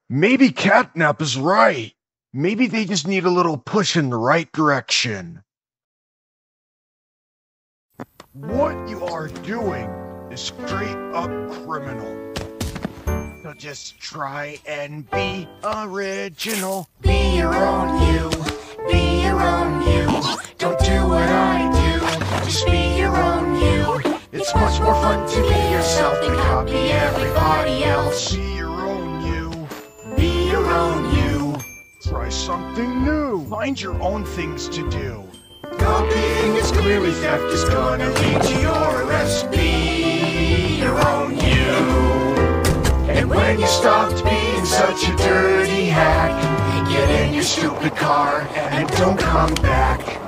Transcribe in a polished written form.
Maybe Catnap is right. Maybe they just need a little push in the right direction. What you are doing is straight up criminal. So just try and be original. Be your own you. Be your own you. Don't do what I do. Just be your own you. It's much more fun to be yourself than copy everybody else. Be your own you. Be your own you. Try something new. Find your own things to do. Copying is clearly theft is gonna lead to your arrest. Be your own you. And when you stopped being such a dirty hack, get in your stupid car and don't come back.